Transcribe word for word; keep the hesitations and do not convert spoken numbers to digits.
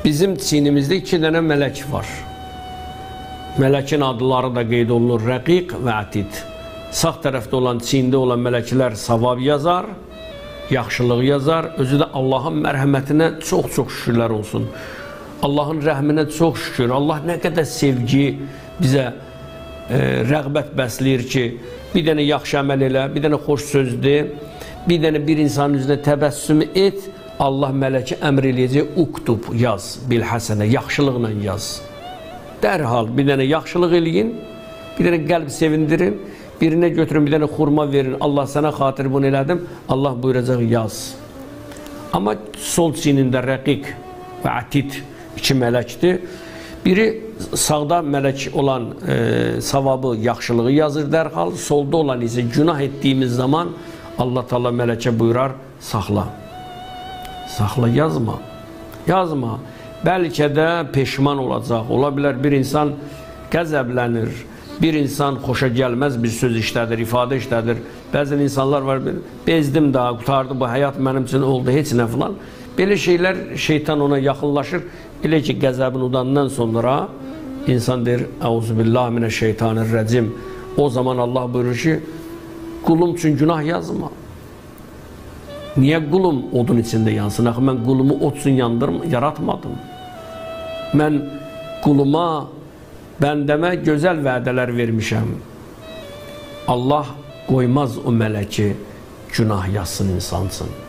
Bizim çiynimizdə iki dənə mələk var. Mələkin adları da qeyd olunur, Rəqiq və Atid. Sağ tərəfdə olan, çiyində olan mələklər savab yazar, yaxşılıq yazar. Özü də Allahın mərhəmətinə çox-çox şükürlər olsun. Allahın rəhminə çox şükür. Allah nə qədər sevgi bizə e, rəğbət bəsləyir ki, bir dənə yaxşı əməl elə, bir dənə xoş söz de, bir dənə bir insanın üzrə təbəssüm et, Allah mələki əmr eləyəcək, uktub, yaz, bilhəsənə, yaxşılıqla yaz. Dərhal bir dənə yaxşılıq eləyin, bir dənə qəlb sevindirin, birinə götürün, bir dənə xurma verin, Allah sənə xatir bunu elədim, Allah buyuracaq, yaz. Amma sol çiynində Rəqiq və Atid iki mələkdir. Biri sağda mələk olan e, savabı, yaxşılığı yazır dərhal, solda olan isə günah etdiyimiz zaman Allah Teala mələkə buyurar, saxla. Saxla, yazma. Yazma. Bəlkə də peşman olacaq. Ola bilər bir insan qəzəblənir, bir insan xoşa gəlməz bir söz işlədir, ifadə işlədir. Bəzən insanlar var, bezdim daha, qutardı bu həyat mənim üçün oldu, heç nə filan. Belə şeylər şeytan ona yaxınlaşır. Elə ki, qəzəbin udandan sonra insan deyir, Əuzubillahimineşşeytanirracim. O zaman Allah buyurur ki, qulum üçün günah yazma. Niyə qulum odun içində yansın? Axı, mən qulumu od üçün yandırma, yaratmadım. Mən quluma, bəndəmə gözəl vədələr vermişəm. Allah qoymaz o mələki günah yazsın insansın.